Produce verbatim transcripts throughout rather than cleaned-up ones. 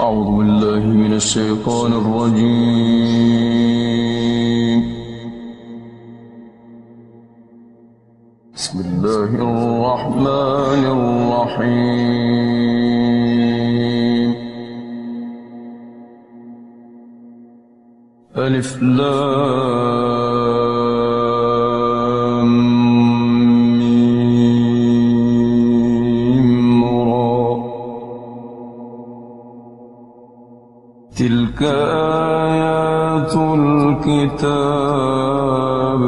أعوذ بالله من الشيطان الرجيم. بسم الله الرحمن الرحيم. ألف لام ميم را. تلك آيات الكتاب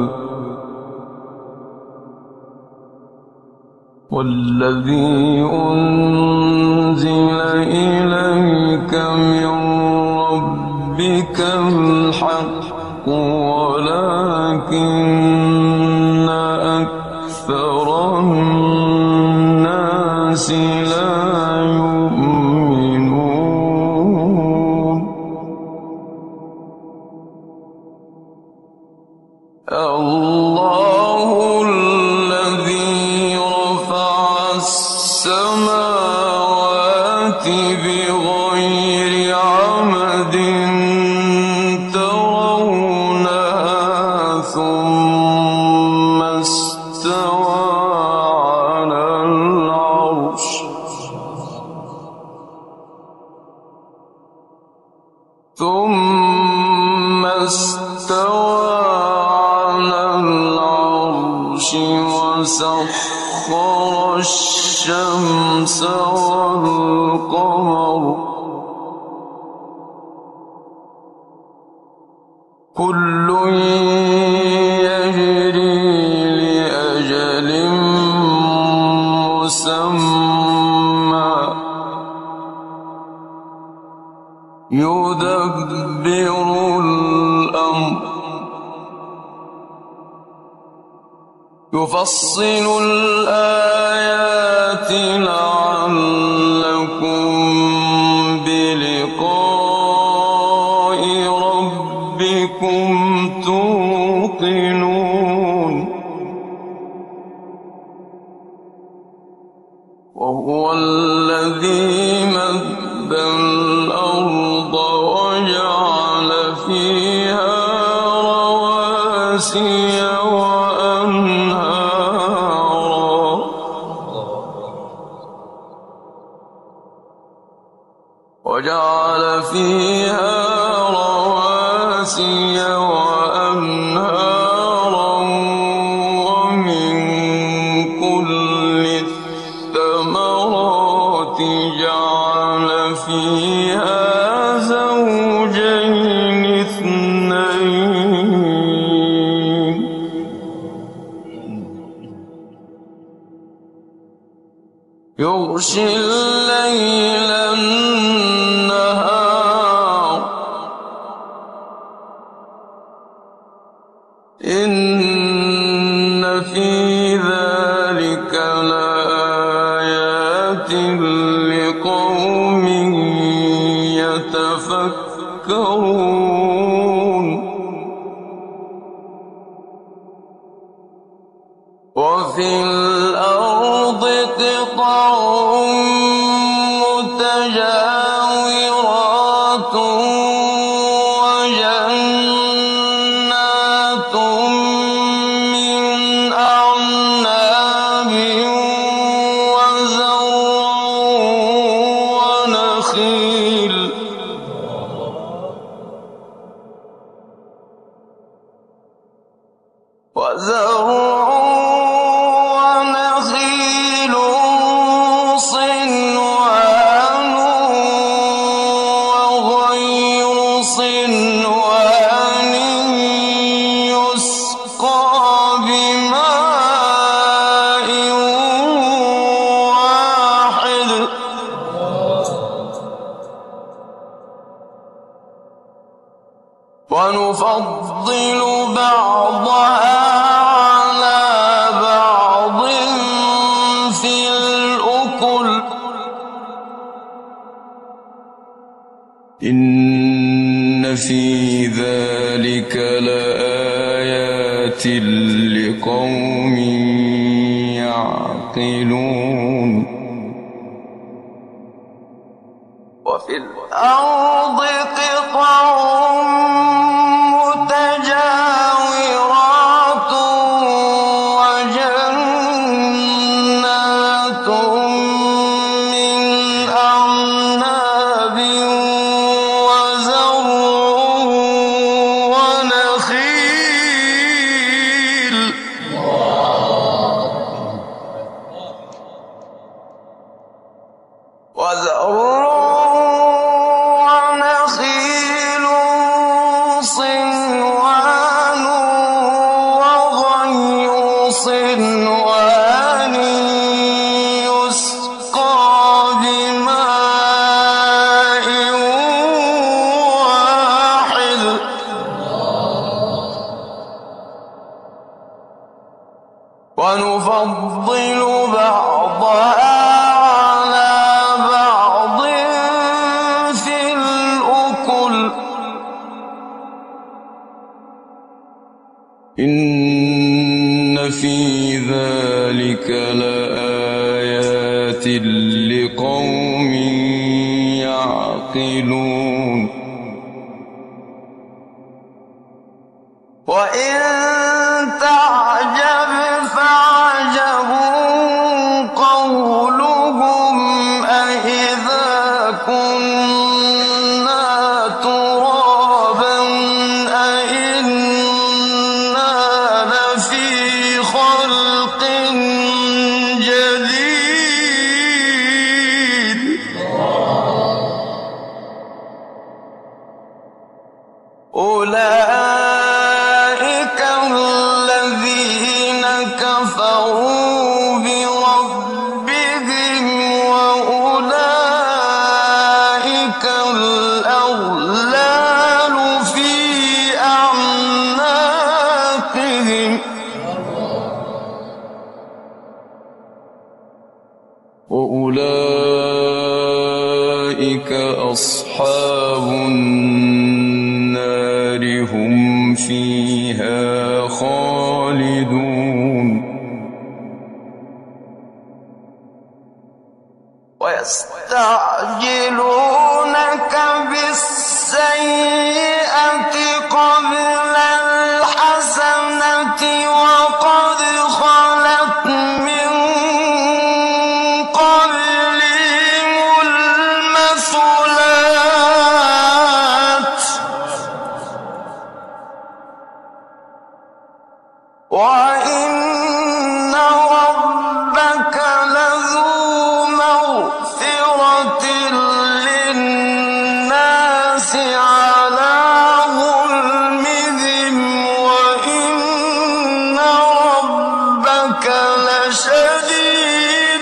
والذي أنزل إليك من ربك الحق ولكن أكثر الناس لا يؤمنون. الله الذي رفع السماوات بغير عمد ترونها ثم استوى على العرش ثم استوى على العرش وسخر الشمس والقمر كل يجري لأجل مسمى يدبر الأمر يفصل الآيات لعلكم بلقاء ربكم توقنون. وهو الذي مد الأرض وجعل فيها رواسي وجعل فيها رواسي وأنهارا ومن كل الثمرات جعل فيها زوجين اثنين يغشي الليل النهار إن في ذلك لآيات لقوم يتفكرون. وفي الأرض قطع متجاورات وجنات من أعناب وزرع ونخيل وزرع ونفضل بعضها على بعض في الأكل إن في ذلك لآيات لقوم يعقلون. وفي الأرض قطع متجاورات وجنات من أعناب وزرع ونخيل وزرع ونخيل صنوان وغير صنوان يسقى بماء واحد ونفضل بعضها إن في ذلك لآيات لقوم يعقلون وإن تعجب فعجب قولهم أإذا كنا ترابا أإنا لفي خلق جديد أولئك الذين كفروا بربهم وأولئك الأغلال في أعناقهم وأولئك أصحاب النار هم فيها خالدون ويستعجلونك بالسيئة قبل الحسنة وقد خلت من قبلهم المثلات وإن ربك لذو مغفرة للناس على ظلمهم وإن ربك لشديد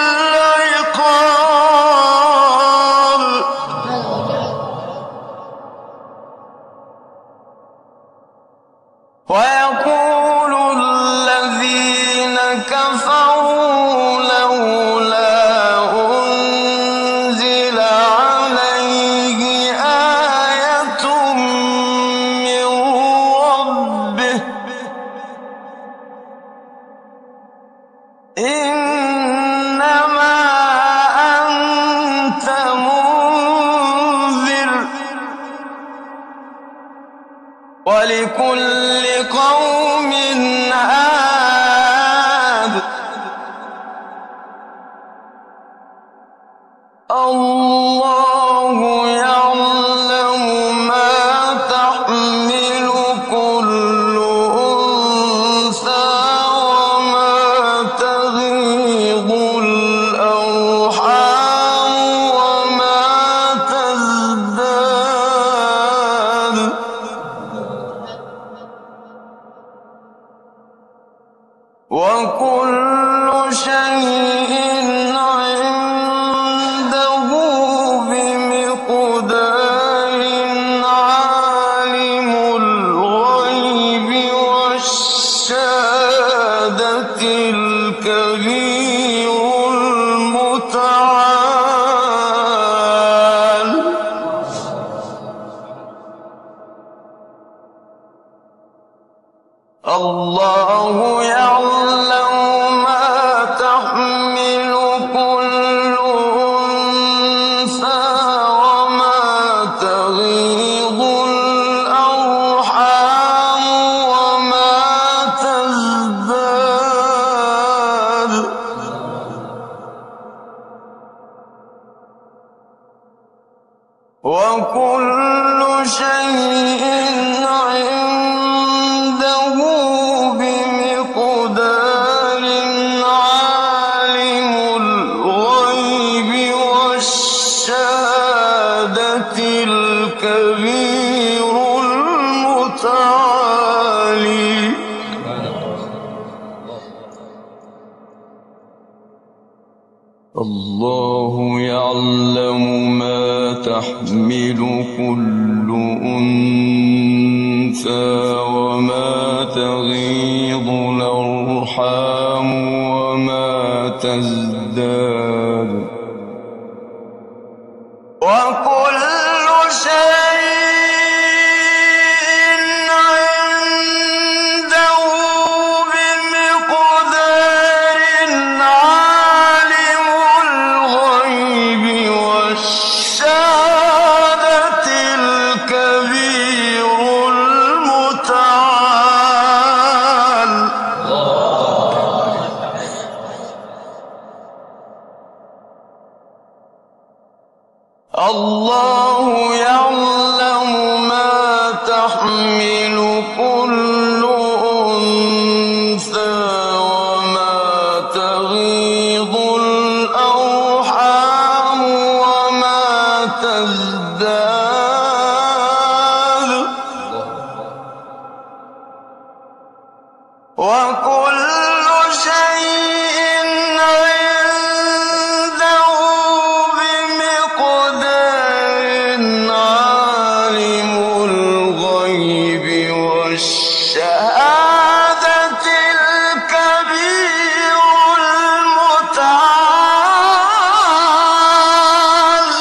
العقاب ويقول الذين كفروا لولا أنزل عليه آية من ربه إنما أنت منذر ولكل قوم هاد الله يعلم ما تحمل كل أنثى وما تغيض الأرحام وما تزداد وكل شيء عنده بمقدار عالم الغيب والشهادة الكبير المتعال الله يعلم ما تحمل كل أنثى وما وكل شيء عنده بمقدار عالم الغيب والشهادة الكبير المتعالي الله يعلم ما تحمل كل أنثى وما تغيض الأرحام وما تزداد وكل شيء عنده بمقدار عالم الغيب والشهادة الكبير المتعال الله يعلم ما تحمل كل أنثى وما تغيض الأرحام وما تزداد وكل شيء عنده بمقدار عالم الغيب والشهادة الكبير المتعال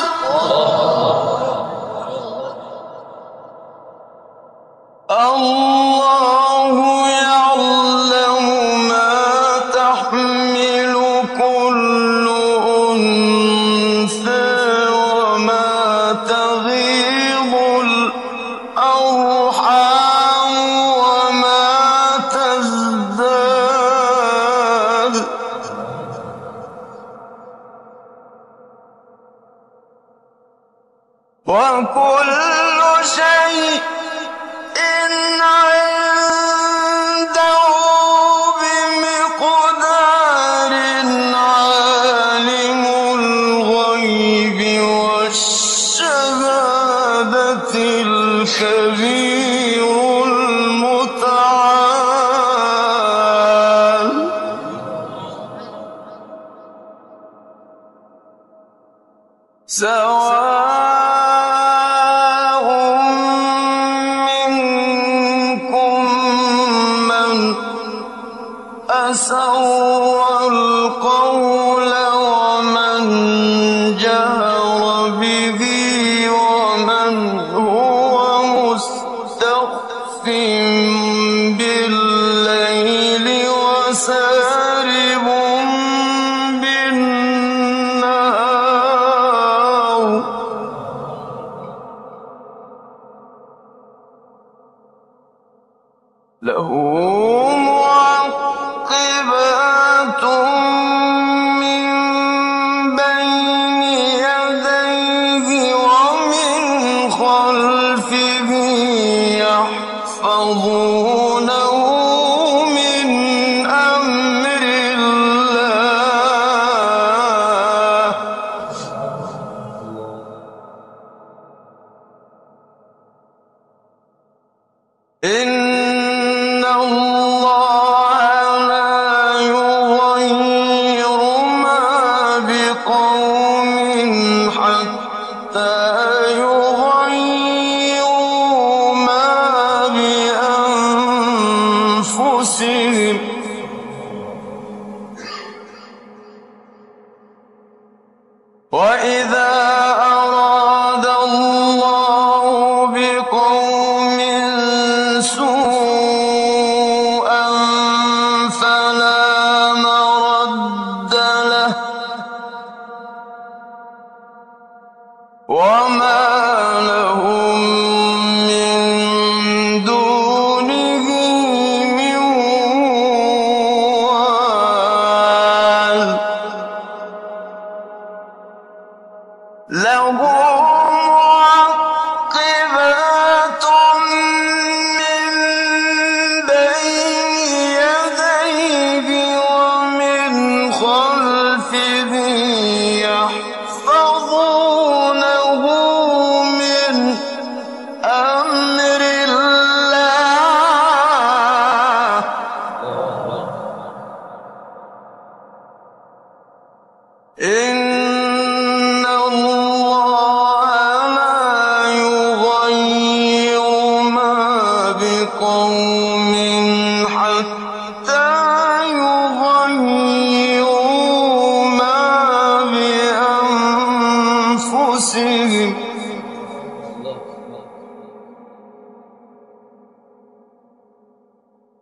الله يعلم ما تحمل كل أنثى وما تغيض الأرحام وما تزداد وكل شيء عنده بمقدار عالم الغيب والشهادة الكبير المتعال سواء منكم من أسر القول ومن جهر به ومن هو مستخف بالليل وسارب بالنهار له معقبات من بين يديه ومن خلفه يحفظونه من أمر الله إن الله لا يغير ما بقوم حتى يغيروا ما بأنفسهم وإذا أراد الله بقوم سوءا فلا مرد له وما له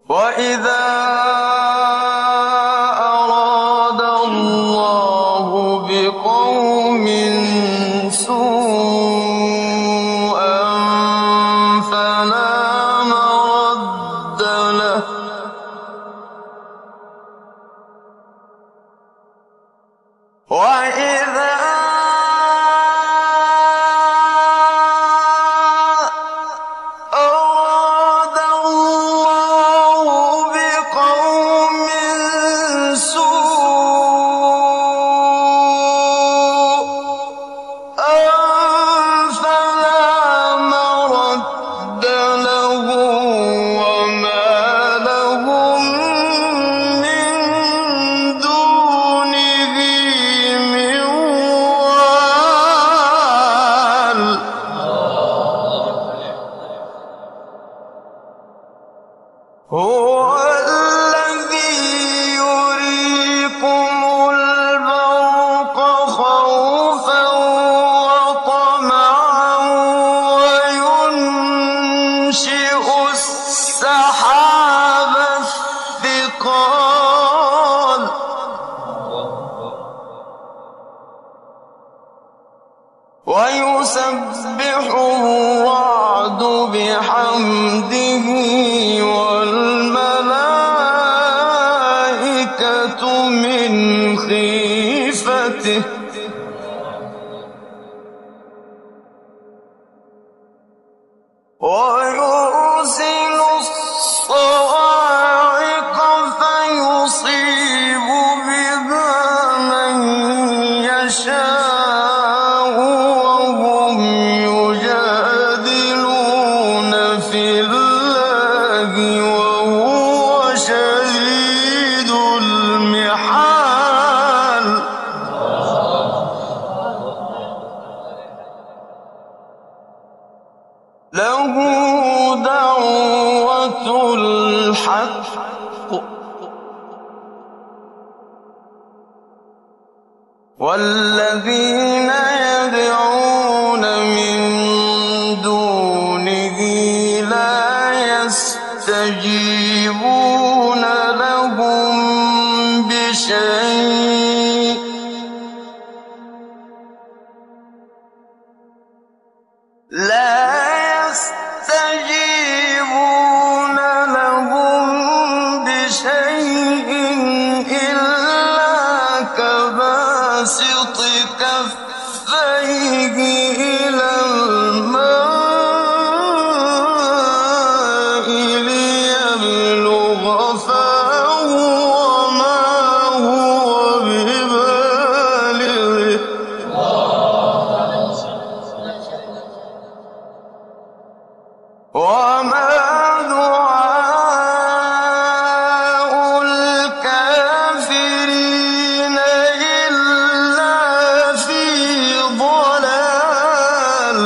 وإذا أراد الله بقوم سوءا فلا مرد له وإذا أراد الله بقوم سوءا فلا مرد له وما لهم من دونه من وال هو الذي يريكم البرق خوفا وطمعا وينشئ السحاب الثقال ويسبح الرعد بحمده والملائكة من خيفته ويرسل الصواعق فيصيب بها من يشاء وهم يجادلون في الله وهو شديد المحال له دعوة الحق والذين يدعون من دونه لا يستجيبون لهم بشيء لا يستجيبون لهم بشيء إلا كباسط كفيه إلى الماء ليبلغ فاه وما هو ببالغه وما دعاء الكافرين إلا في ضلال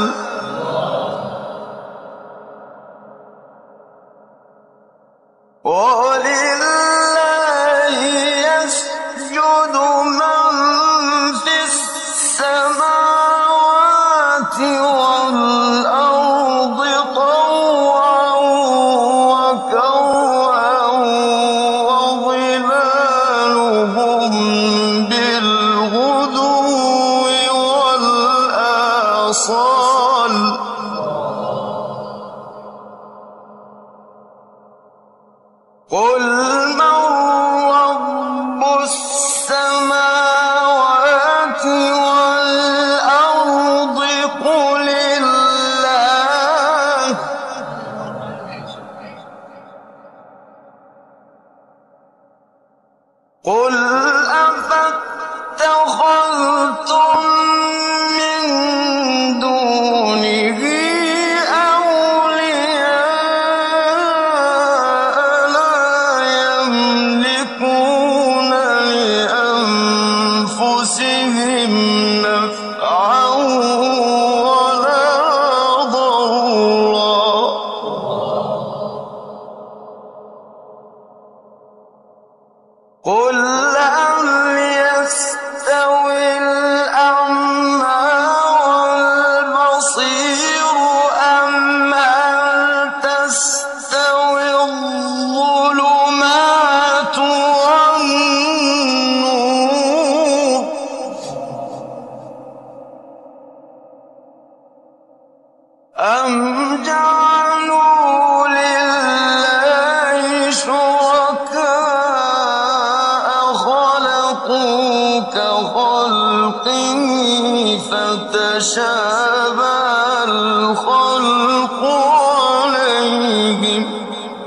ولله يسجد من في السماوات والأرض طوعا وكرها وظلالهم بالغدو والآصال قل من رب السماوات والأرض قل الله أَمْ جَعَلُوا لِلَّهِ شُرَكَاءَ خَلَقُوا كَخَلْقِهِ فَتَشَابَهَ الْخَلْقُ عَلَيْهِمْ ۚ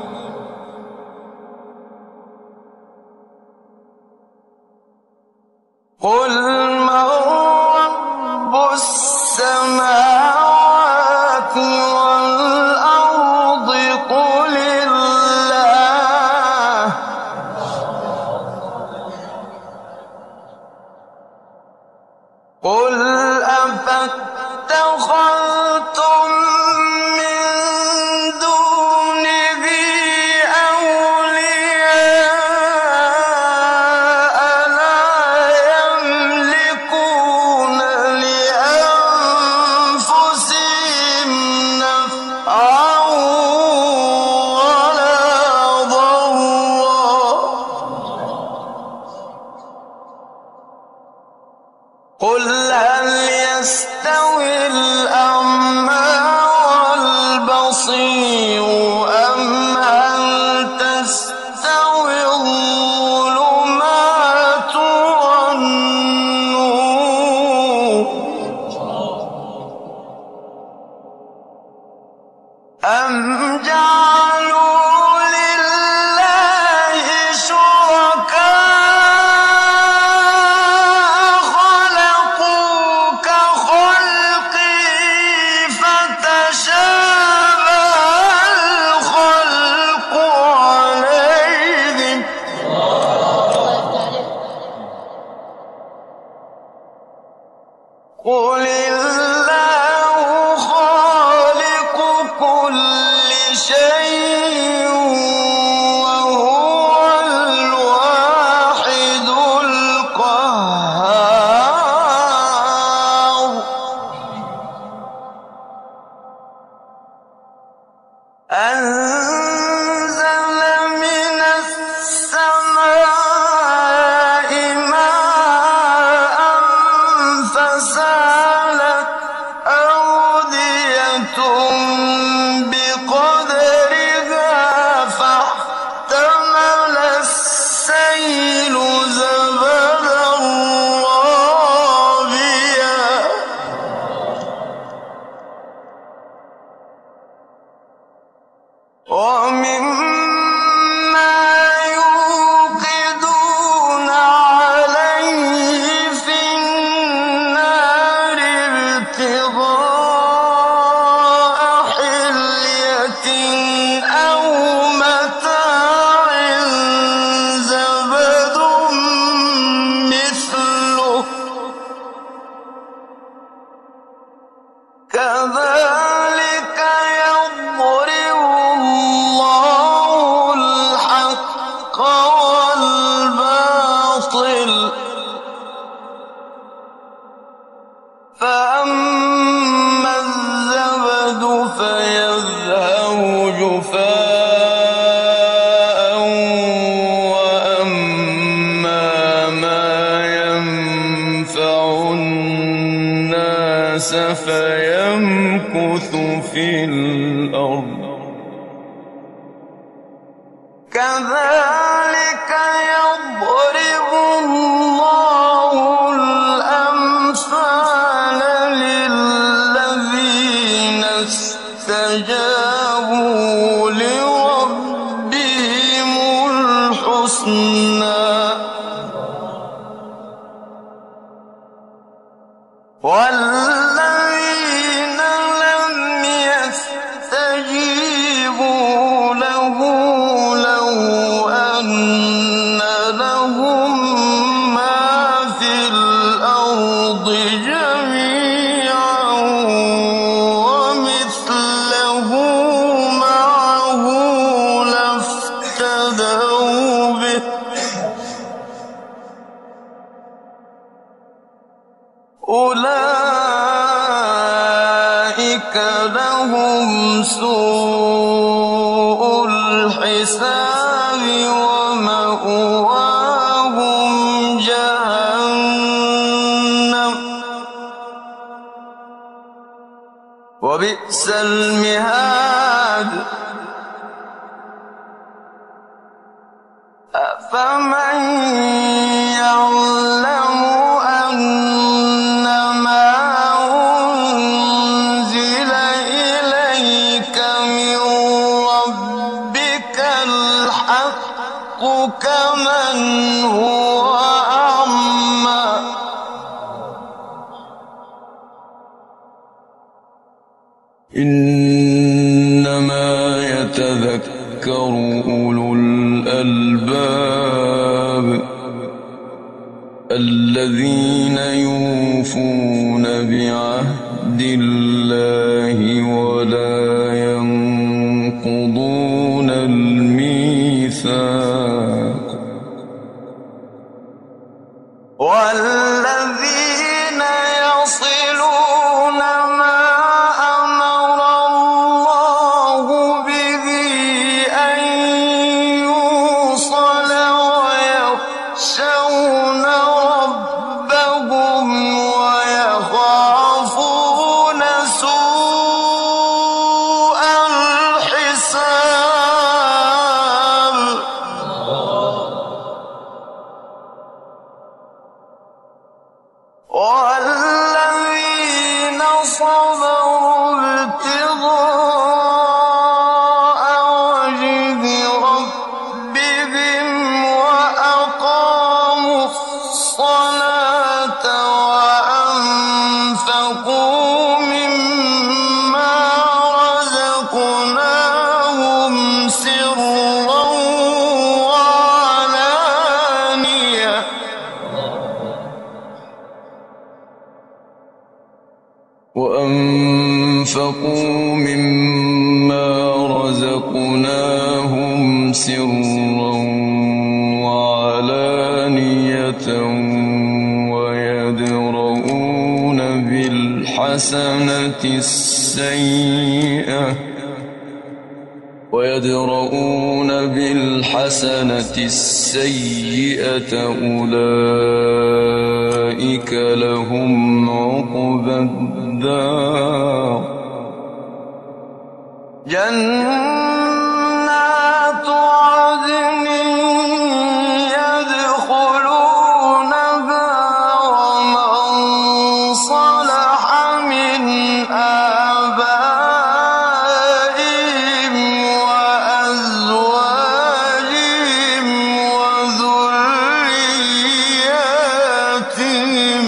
قُلْ مَن رَّبُّ السَّمَاوَاتِ وَالْأَرْضِ قُلِ اللَّهُ ۚ قُلْ أَفَاتَّخَذْتُم مِّن دُونِهِ أَوْلِيَاءَ لَا يَمْلِكُونَ لِأَنفُسِهِمْ نَفْعًا وَلَا ضَرًّا ۚ قُلْ هَلْ يَسْتَوِي الْأَعْمَىٰ وَالْبَصِيرُ أَمْ هَلْ تَسْتَوِي الظُّلُمَاتُ وَالنُّورُ ۗ أَمْ جَعَلُوا لِلَّهِ شُرَكَاءَ خَلَقُوا كَخَلْقِهِ فَتَشَابَهَ الْخَلْقُ عَلَيْهِمْ ۚ قُلِ اللَّهُ خَالِقُ كُلِّ شَيْءٍ وَهُوَ الْوَاحِدُ الْقَهَّارُ أَنزَلَ مِنَ السَّمَاءِ مَاءً فَسَالَتْ أَوْدِيَةٌ بِقَدَرِهَا فَاحْتَمَلَ السَّيْلُ زَبَدًا رَّابِيًا ۚ وَمِمَّا يُوقِدُونَ عَلَيْهِ فِي النَّارِ ابْتِغَاءَ حِلْيَةٍ أَوْ مَتَاعٍ زَبَدٌ مِّثْلُهُ ۚ كَذَٰلِكَ يَضْرِبُ اللَّهُ الْحَقَّ وَالْبَاطِلَ ۚ فَأَمَّا الزَّبَدُ فَيَذْهَبُ جُفَاءً وَأَمَّا مَا يَنفَعُ النَّاسَ فَيَمْكُثُ فِي الْأَرْضِ ۚ كَذَٰلِكَ يَضْرِبُ اللَّهُ الْأَمْثَالَ لِلَّذِينَ اسْتَجَابُوا لِرَبِّهِمُ الْحُسْنَىٰ ۚ وَالَّذِينَ لَمْ يَسْتَجِيبُوا لَهُ لَوْ أَنَّ لَهُم مَّا فِي الْأَرْضِ جَمِيعًا وَمِثْلَهُ مَعَهُ لَافْتَدَوْا بِهِ ۚ أُولَٰئِكَ لَهُمْ سُوءُ الْحِسَابِ وَمَأْوَاهُمْ جَهَنَّمُ ۖ وبئس المهاد أفمن يعلم أنما أنزل إليك من ربك الحق كمن هو أعمى إنما يتذكر أولو الألباب الذين يوفون بعهد الله ولا ينقضون الميثاق والذين يصلون ما أمر الله به أن يوصل ويخشون ربهم ويخافون سوء الحساب والذين صبروا ابتغاء وجه ربهم وأقاموا الصلاة وأنفقوا مما رزقناهم سرا وعلانية وأنفقوا مما رزقناهم سرا وعلانية ويدرؤون بالحسنة السيئة ويدرؤون بالحسنة السيئة أولئك لهم عقبى الدار جنات عدن يدخلونها ومن صلح من آبائهم وأزواجهم وذرياتهم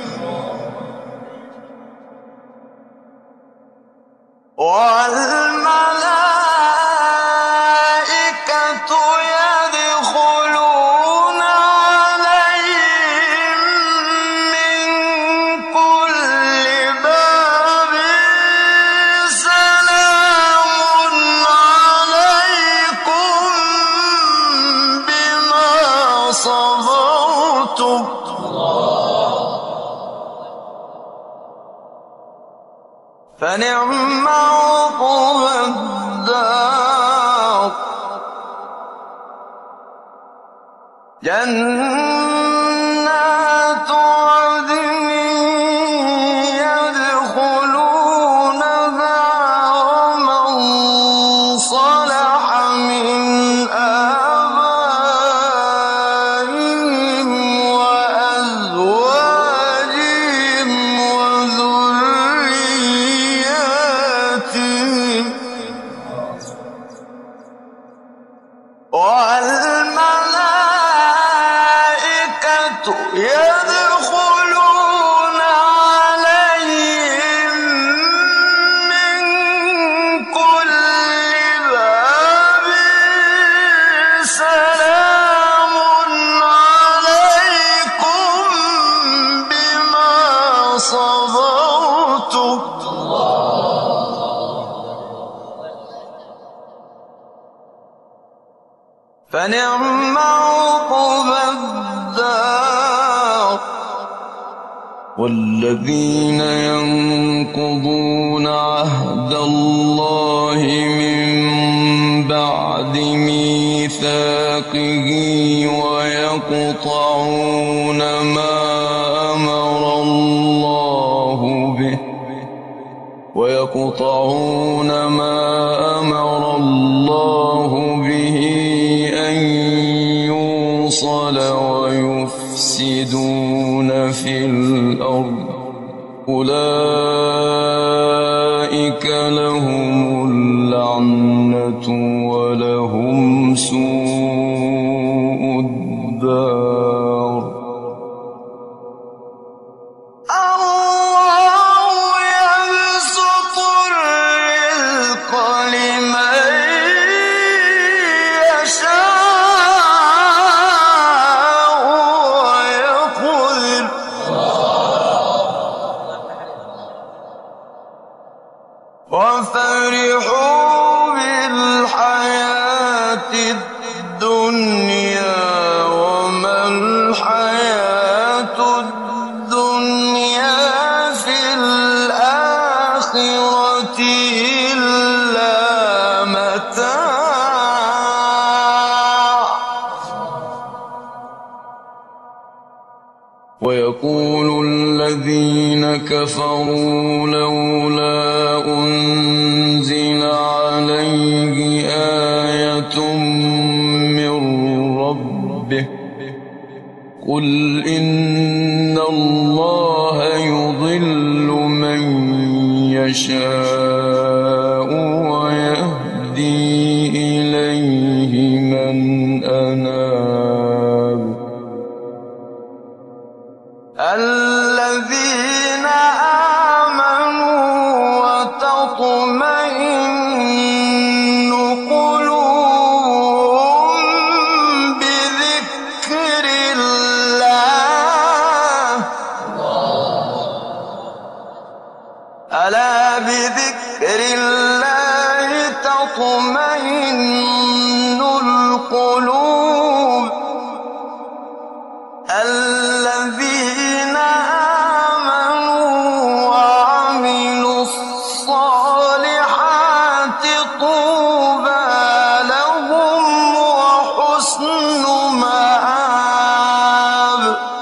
والملائكة يدخلون عليهم من كل باب سلام عليكم بما صبرتم فنعم عقبى الدار جنات عدن يدخلونها ومن صلح من آبائهم وأزواجهم وذرياتهم والملائكة يدخلون عليهم من كل باب سلام عليكم بما صبرتم فنعم عقبى الدار والذين ينقضون عهد الله من بعد ميثاقه ويقطعون ما أمر الله به ويقطعون ما أمر الله به أن يوصل ويفسدون في الأرض أولئك لهم اللعنة ولهم سوء الدار. الله يبسط الرزق لمن يشاء ويقدر وفرحوا بالحياة الدنيا وما الحياة الدنيا في الآخرة إلا متاع. ويقول الذين كفروا لولا أنزل عليه آية من ربه قل إن الله يضل من يشاء ويهدي إليه من أناب. الذين آمنوا وتطمئن قلوبهم بذكر الله ألا بذكر الله تطمئن القلوب. الذين آمنوا وعملوا الصالحات طوبى لهم وحسن مآب.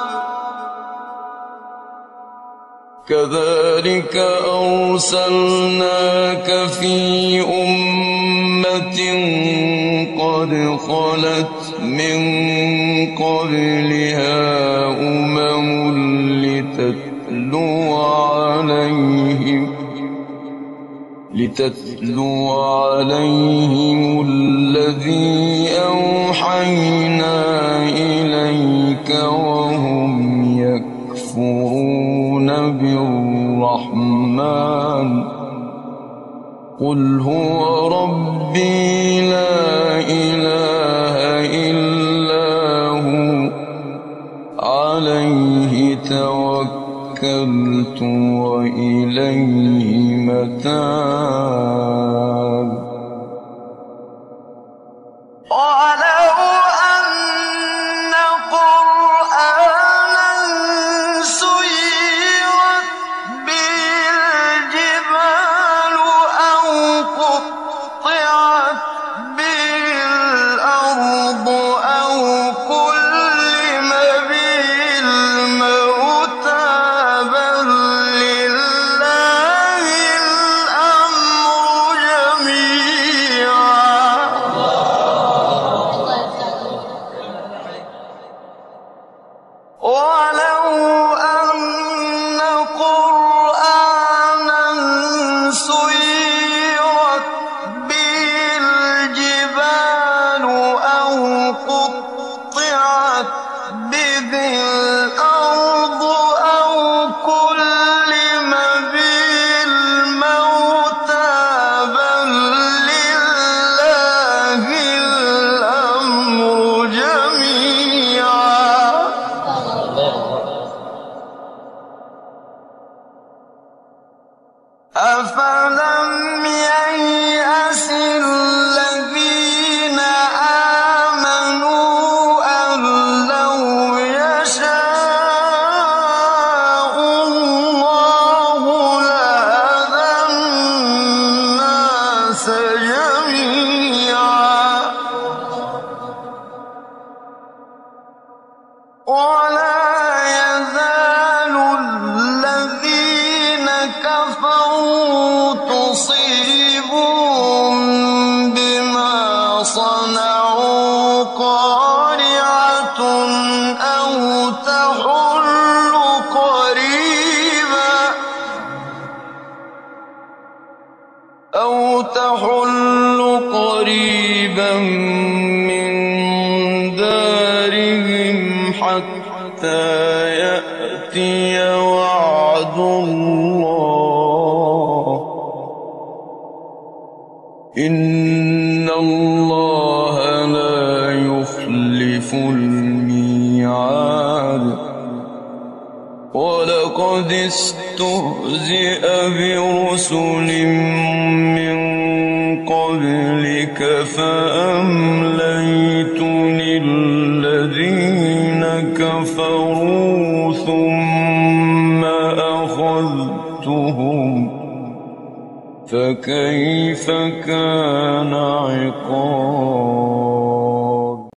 كذلك أرسلناك في أمة قد خلت من قبلها أمم لتتلو عليهم لتتلو عليهم الذي أوحينا إليك وهم يكفرون بالرحمن قل هو ربي لا إله إلا هو عليه توكلت وإليه متاب. ولو أن قرآنا سيرت به الجبال أو قطعت به الأرض أو كلم به الموتى بل لله الأمر جميعا تصيبهم بما صنعوا قارعة أو تحل قريبا أو تحل قريبا من دارهم حتى يأتي وعد الله إن الله لا يخلف الميعاد ولقد استهزئ برسل من قبلك فأمليت للذين كفروا ثم أخذتهم فكيف كان عقاب